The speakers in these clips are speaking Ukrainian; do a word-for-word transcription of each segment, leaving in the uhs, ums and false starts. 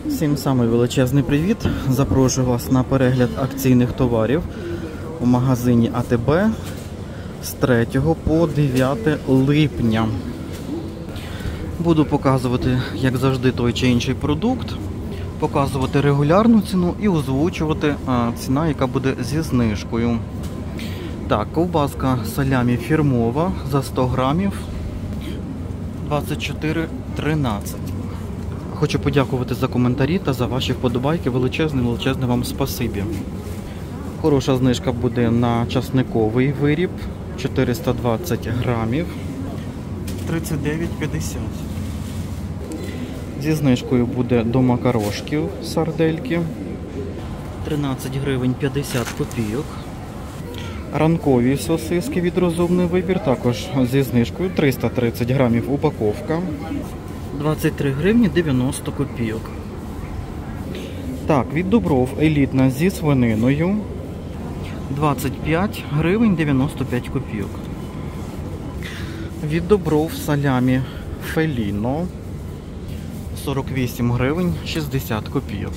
Всім самий величезний привіт! Запрошую вас на перегляд акційних товарів у магазині А Те Бе з третього по дев'яте липня. Буду показувати, як завжди, той чи інший продукт, показувати регулярну ціну і озвучувати а, ціна, яка буде зі знижкою. Так, ковбаска салямі фірмова за сто грамів двадцять чотири тринадцять. Хочу подякувати за коментарі та за ваші вподобайки. Величезне-величезне вам спасибі. Хороша знижка буде на часниковий виріб. чотириста двадцять грамів. тридцять дев'ять п'ятдесят. Зі знижкою буде до макарошків сардельки. тринадцять гривень п'ятдесят копійок. Ранкові сосиски від Розумний вибір. Також зі знижкою триста тридцять грамів упаковка. двадцять три гривні дев'яносто копійок. Так, від Дубров елітна зі свининою. двадцять п'ять гривень дев'яносто п'ять копійок. Від Дубров салямі Феліно. сорок вісім гривень шістдесят копійок.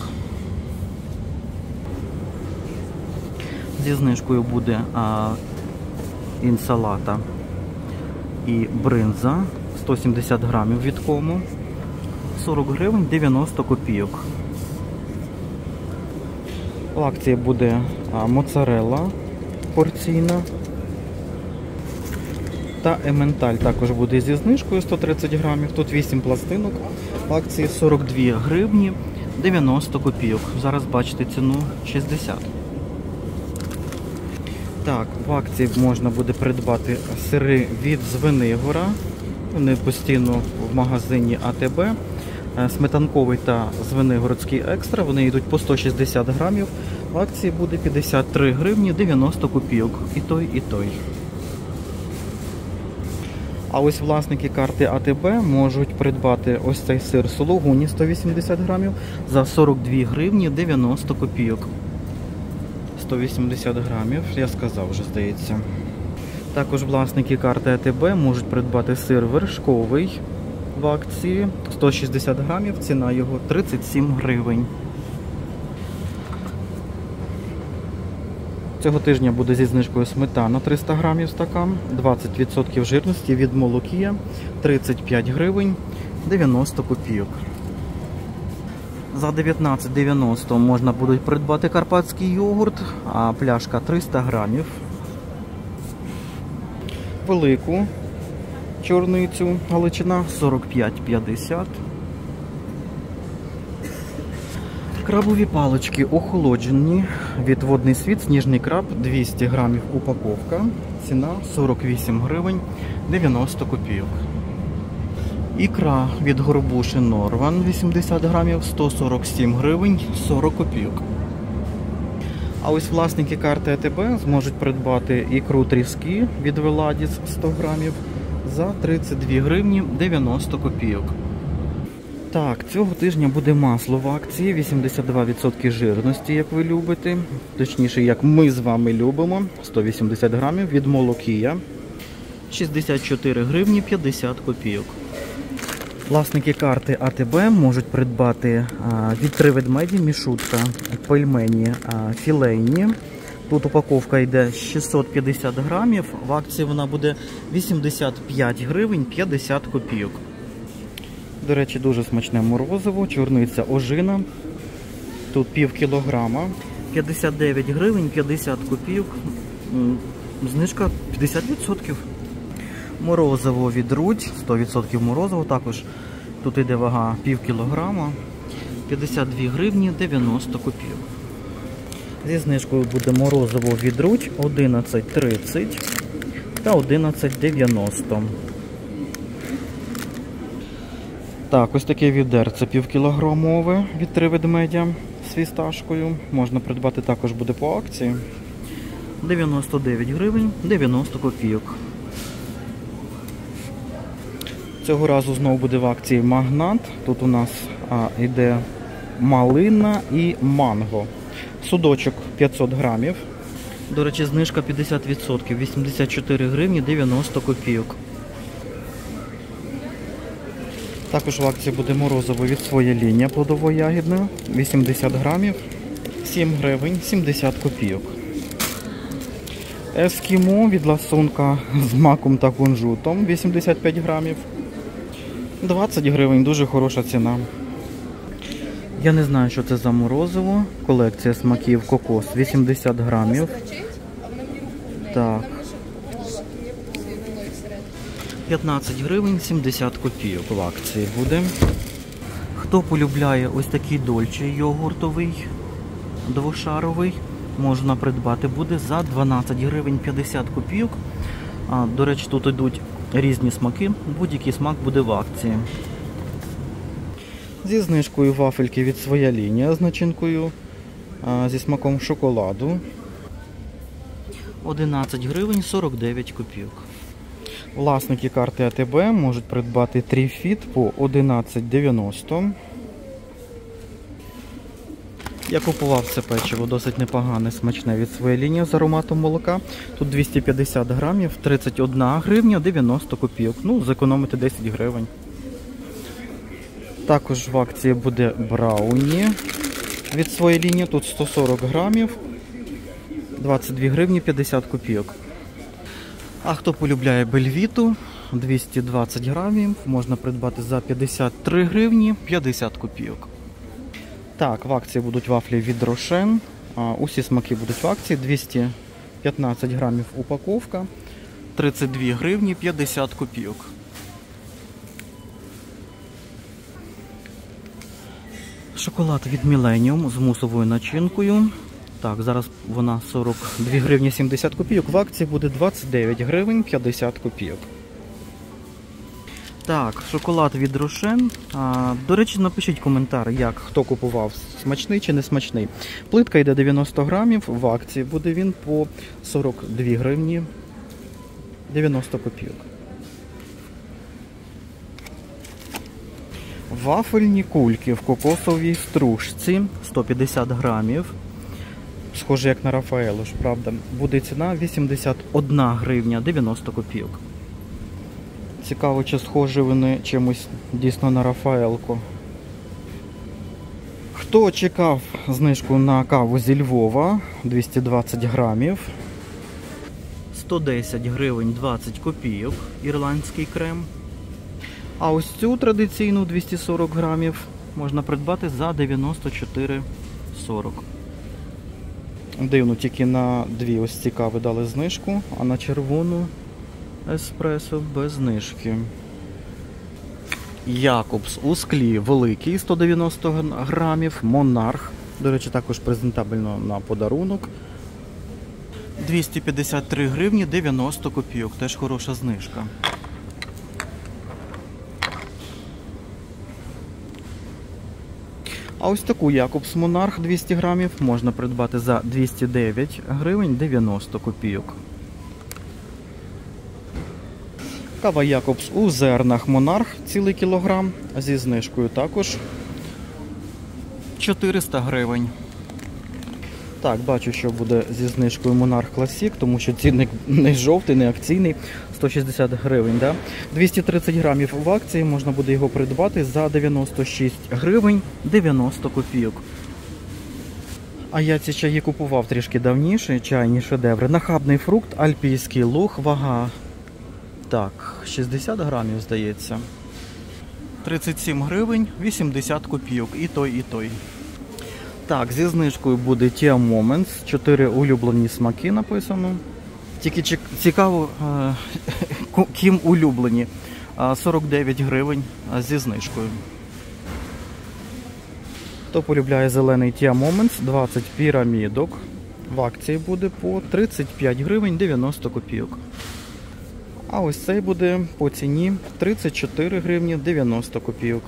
Зі знижкою буде а, інсалата і бринза. сто сімдесят грамів від Кому. сорок гривень дев'яносто копійок. В акції буде а, моцарелла порційна. Та ементаль також буде зі знижкою сто тридцять грамів. Тут вісім пластинок. В акції сорок дві гривні дев'яносто копійок. Зараз бачите ціну шістдесят. Так, в акції можна буде придбати сири від Звенигора. Вони постійно в магазині А Те Бе. Сметанковий та Звенигородський екстра. Вони йдуть по сто шістдесят грамів. В акції буде п'ятдесят три гривні дев'яносто копійок. І той, і той. А ось власники карти А Те Бе можуть придбати ось цей сир Сологуні сто вісімдесят грамів за сорок дві гривні дев'яносто копійок. сто вісімдесят грамів, я сказав вже, здається. Також власники карти А Те Бе можуть придбати сир вершковий в акції сто шістдесят грамів, ціна його тридцять сім гривень. Цього тижня буде зі знижкою сметана триста грамів стакан, двадцять відсотків жирності від Молокія, тридцять п'ять гривень дев'яносто копійок. За дев'ятнадцять дев'яносто можна буде придбати карпатський йогурт, а пляшка триста грамів. Велику чорницю Галичина сорок п'ять п'ятдесят. Крабові палички охолоджені від Водний світ, сніжний краб, двісті грамів упаковка. Ціна сорок вісім гривень дев'яносто копійок. Ікра від Горбуші Норван вісімдесят грамів, сто сорок сім гривень сорок копійок. А ось власники карти А Те Бе зможуть придбати ікру тріски від Веладіс сто грамів за тридцять дві гривні дев'яносто копійок. Так, цього тижня буде масло в акції, вісімдесят два відсотки жирності, як ви любите. Точніше, як ми з вами любимо, сто вісімдесят грамів від Молокія, шістдесят чотири гривні п'ятдесят копійок. Власники карти А Те Бе можуть придбати а, від Три ведмеді мішутка, пельмені а, філейні. Тут упаковка йде шістсот п'ятдесят грамів, в акції вона буде вісімдесят п'ять гривень п'ятдесят копійок. До речі, дуже смачне морозиво, чорниця ожина. Тут пів кілограма, п'ятдесят дев'ять гривень п'ятдесят копійок, знижка п'ятдесят відсотків. Морозиво від Рудь, сто відсотків морозиво, також тут йде вага пів кілограма, п'ятдесят дві гривні дев'яносто копійок. Зі знижкою буде морозиво від Рудь одинадцять тридцять та одинадцять дев'яносто. Так, ось таке відерце півкілограмове від Три ведмедя з фісташкою. Можна придбати, також буде по акції. дев'яносто дев'ять гривень дев'яносто копійок. Цього разу знову буде в акції магнат. Тут у нас а, йде малина і манго. Судочок п'ятсот грамів. До речі, знижка п'ятдесят відсотків, вісімдесят чотири гривні дев'яносто копійок. Також в акції буде морозиво від своя лінія плодово-ягідне, вісімдесят грамів, сім гривень сімдесят копійок. Ескімо від ласунка з маком та кунжутом, вісімдесят п'ять грамів, двадцять гривень, дуже хороша ціна. Я не знаю, що це за морозиво. Колекція смаків кокос, вісімдесят грамів. Так. п'ятнадцять гривень сімдесят копійок в акції буде. Хто полюбляє ось такий дольче йогуртовий, двошаровий, можна придбати буде за дванадцять гривень п'ятдесят копійок. А, до речі, тут йдуть різні смаки, будь-який смак буде в акції. Зі знижкою вафельки від своя лінія з начинкою, а, зі смаком шоколаду. одинадцять гривень сорок дев'ять копійок. Власники карти А Т Б можуть придбати тріфіт по одинадцять дев'яносто. Я купував це печиво, досить непогане, смачне від своєї лінії з ароматом молока. Тут двісті п'ятдесят грамів, тридцять одна гривня дев'яносто копійок. Ну, зекономити десять гривень. Також в акції буде брауні від своєї лінії. Тут сто сорок грамів, двадцять дві гривні п'ятдесят копійок. А хто полюбляє бельвіту, двісті двадцять грамів, можна придбати за п'ятдесят три гривні п'ятдесят копійок. Так, в акції будуть вафлі від Рошен. А, усі смаки будуть в акції. двісті п'ятнадцять грамів упаковка, тридцять дві гривні п'ятдесят копійок. Шоколад від Millennium з мусовою начинкою. Так, зараз вона сорок дві гривні сімдесят копійок. В акції буде двадцять дев'ять гривень п'ятдесят копійок. Так, шоколад від Рошен. А, до речі, напишіть коментар, як хто купував, смачний чи не смачний. Плитка йде дев'яносто грамів, в акції буде він по сорок дві гривні дев'яносто копійок. Вафельні кульки в кокосовій стружці, сто п'ятдесят грамів. Схоже як на Рафаело ж, правда. Буде ціна вісімдесят одна гривня дев'яносто копійок. Цікаво, чи схожі вони чимось дійсно на Рафаелку. Хто чекав знижку на каву зі Львова, двісті двадцять грамів, сто десять гривень двадцять копійок, ірландський крем. А ось цю традиційну двісті сорок грамів можна придбати за дев'яносто чотири сорок. Дивно, тільки на дві ось ці кави дали знижку, а на червону еспресо без знижки. Якобс у склі великий, сто дев'яносто грамів, Монарх. До речі, також презентабельно на подарунок. двісті п'ятдесят три гривні дев'яносто копійок, теж хороша знижка. А ось таку Якобс Монарх двісті грамів можна придбати за двісті дев'ять гривень дев'яносто копійок. Кава Якобс у зернах Монарх цілий кілограм, зі знижкою також чотириста гривень. Так, бачу, що буде зі знижкою Монарх Класік, тому що цінник не жовтий, не акційний, сто шістдесят гривень. Да? двісті тридцять грамів в акції, можна буде його придбати за дев'яносто шість гривень дев'яносто копійок. А я ці чаї купував трішки давніше, чайні шедеври. Нахабний фрукт, альпійський луг, вага, так, шістдесят грамів, здається. тридцять сім гривень вісімдесят копійок, і той, і той. Так, зі знижкою буде Tia Moments, чотири улюблені смаки написано. Тільки цікаво, ким улюблені. сорок дев'ять гривень зі знижкою. Хто полюбляє зелений Tia Moments, двадцять пірамідок. В акції буде по тридцять п'ять гривень дев'яносто копійок. А ось цей буде по ціні тридцять чотири гривні дев'яносто копійок.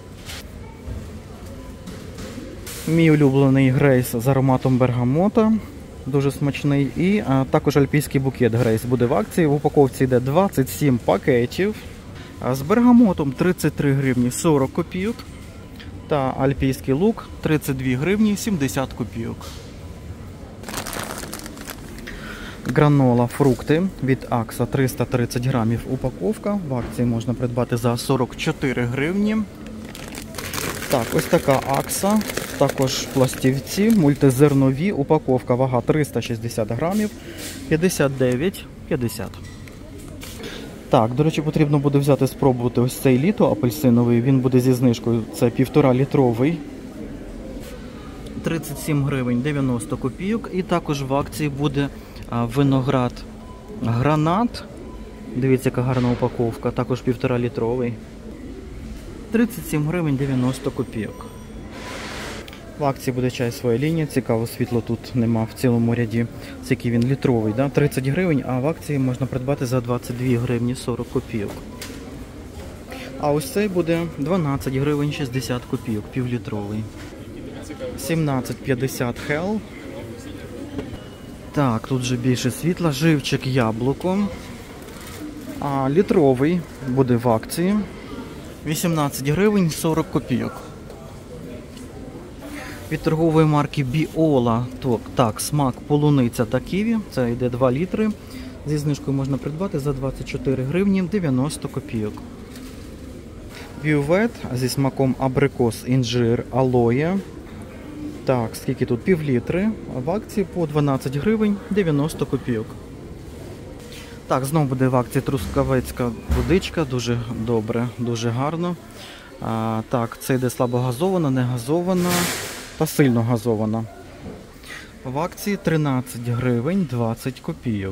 Мій улюблений Грейс з ароматом бергамота, дуже смачний. І а, також альпійський букет Грейс буде в акції. В упаковці йде двадцять сім пакетів. А з бергамотом тридцять три гривні сорок копійок. Та альпійський лук тридцять дві гривні сімдесят копійок. Гранола фрукти від Акса триста тридцять грамів упаковка. В акції можна придбати за сорок чотири гривні. Так, ось така Акса. Також пластівці, мультизернові, упаковка, вага триста шістдесят грамів, п'ятдесят дев'ять п'ятдесят. Так, до речі, потрібно буде взяти спробувати ось цей літо апельсиновий, він буде зі знижкою, це півтора літровий. тридцять сім гривень дев'яносто копійок. І також в акції буде а, виноград гранат. Дивіться, яка гарна упаковка, також півтора літровий. тридцять сім гривень дев'яносто копійок. В акції буде чай своя лінія, цікаво, світло тут нема в цілому ряді. Це який він літровий, да? тридцять гривень, а в акції можна придбати за двадцять дві гривні сорок копійок. А ось цей буде дванадцять гривень шістдесят копійок, півлітровий. сімнадцять п'ятдесят Hell. Так, тут вже більше світла. Живчик яблуко. А літровий буде в акції. вісімнадцять гривень сорок копійок. Від торгової марки Біола, так, смак полуниця та ківі, це йде два літри. Зі знижкою можна придбати за двадцять чотири гривні дев'яносто копійок. Бювет зі смаком абрикос, інжир, алоє. Так, скільки тут? Пів літри, а в акції по дванадцять гривень дев'яносто копійок. Так, знову буде в акції трускавецька водичка, дуже добре, дуже гарно. А, так, це йде слабогазована, не газована та сильно газована. В акції тринадцять гривень двадцять копійок.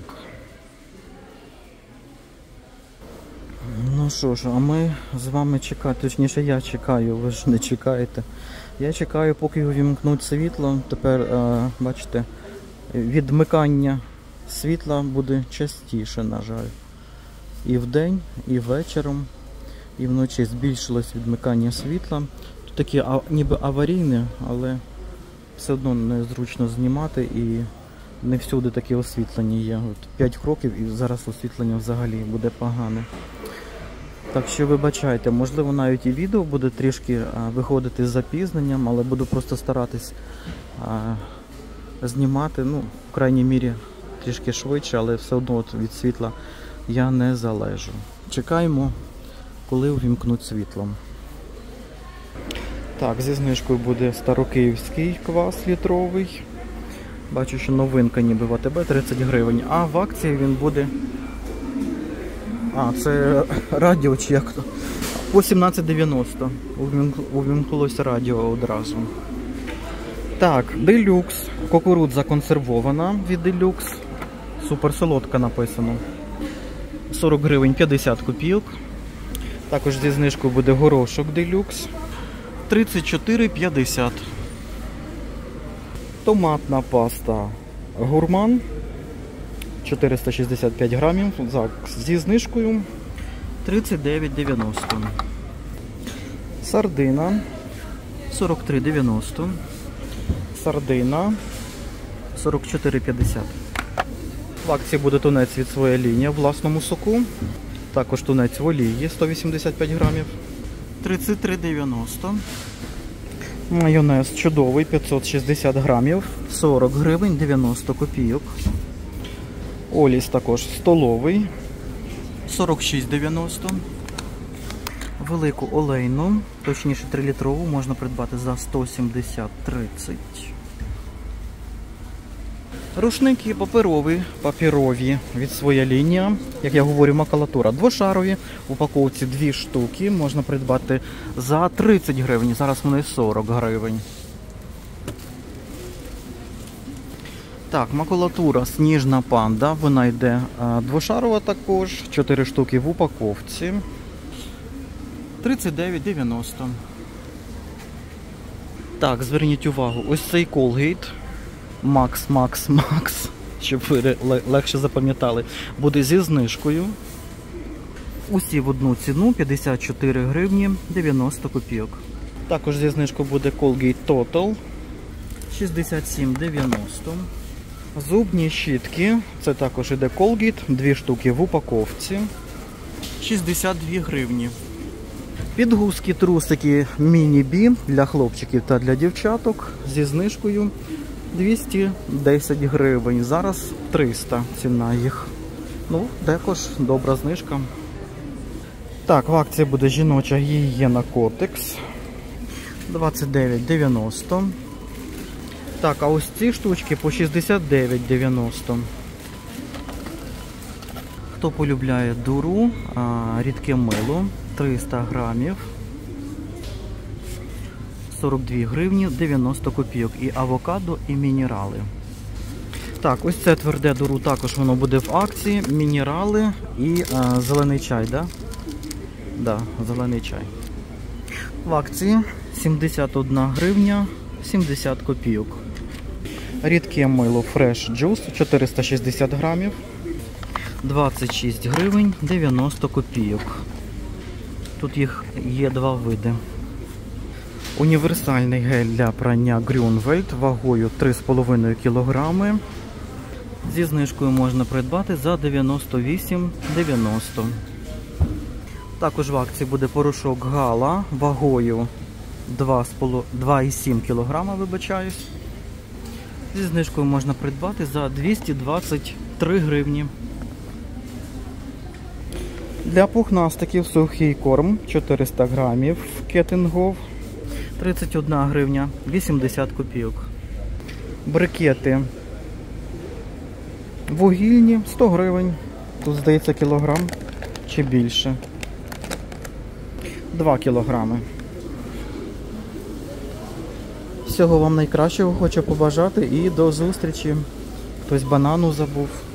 Ну що ж, а ми з вами чекаємо, точніше я чекаю, ви ж не чекаєте. Я чекаю, поки увімкнуть світло. Тепер, е, бачите, відмикання світла буде частіше, на жаль. І вдень, і вечором, і вночі збільшилось відмикання світла. Тут такі а, ніби аварійне, але все одно незручно знімати і не всюди таке освітлення є. От п'ять кроків і зараз освітлення взагалі буде погане. Так що вибачайте, можливо навіть і відео буде трішки а, виходити з запізненням, але буду просто старатись а, знімати, ну, в крайній мірі трішки швидше, але все одно от від світла я не залежу. Чекаємо, коли увімкнуть світло. Так, зі знижкою буде старокиївський квас літровий. Бачу, що новинка ніби в АТБ тридцять гривень, а в акції він буде... А, це радіо чи як то? По сімнадцять дев'яносто. Увімкнулося радіо одразу. Так, делюкс. Кукурудза консервована від делюкс. Супер солодка написано. сорок гривень п'ятдесят копійок. Також зі знижкою буде горошок делюкс. тридцять чотири п'ятдесят. Томатна паста гурман. чотириста шістдесят п'ять грамів. Зі знижкою тридцять дев'ять дев'яносто. Сардина сорок три дев'яносто. Сардина сорок чотири п'ятдесят. В акції буде тунець від своя лінія в власному соку. Також тунець в олії сто вісімдесят п'ять грамів. тридцять три дев'яносто. Майонез чудовий п'ятсот шістдесят грамів. сорок гривень дев'яносто копійок. Оліс також столовий. сорок шість дев'яносто. Велику олейну, точніше три літрову, можна придбати за сто сімдесят тридцять. Рушники паперові, паперові від своя лінія. Як я говорю, макулатура двошарові. В упаковці дві штуки. Можна придбати за тридцять гривень. Зараз вони сорок гривень. Так, макулатура сніжна панда. Вона йде а, двошарова також. чотири штуки в упаковці. тридцять дев'ять дев'яносто. Так, зверніть увагу, ось цей Colgate. Макс, Макс, Макс, щоб ви легше запам'ятали, буде зі знижкою. Усі в одну ціну, п'ятдесят чотири гривні дев'яносто копійок. Також зі знижкою буде Colgate Total, шістдесят сім дев'яносто. Зубні щітки, це також іде Colgate, дві штуки в упаковці, шістдесят дві гривні. Підгузки, трусики Міні-Бі для хлопчиків та для дівчаток зі знижкою двісті десять гривень. Зараз триста ціна їх. Ну, також добра знижка. Так, в акції буде жіноча гігієна Котекс. двадцять дев'ять дев'яносто. Так, а ось ці штучки по шістдесят дев'ять дев'яносто. Хто полюбляє дуру, рідке мило, триста грамів, сорок дві гривні дев'яносто копійок. І авокадо, і мінерали. Так, ось це тверде дуру, також воно буде в акції. Мінерали і а, зелений чай, да? Да, зелений чай. В акції сімдесят одна гривня сімдесят копійок. Рідке мило Fresh Juice чотириста шістдесят грамів. двадцять шість гривень дев'яносто копійок. Тут їх є два види. Універсальний гель для прання Grünwald вагою три з половиною кілограми. Зі знижкою можна придбати за дев'яносто вісім дев'яносто. Також в акції буде порошок Гала вагою два і сім кілограма, вибачаюсь. Зі знижкою можна придбати за двісті двадцять три гривні. Для пухнастиків сухий корм чотириста грамів кетингов тридцять одна гривня вісімдесят копійок. Брикети вугільні сто гривень. Тут, здається, кілограм чи більше. два кілограми. Всього вам найкращого хочу побажати і до зустрічі. Хтось банану забув.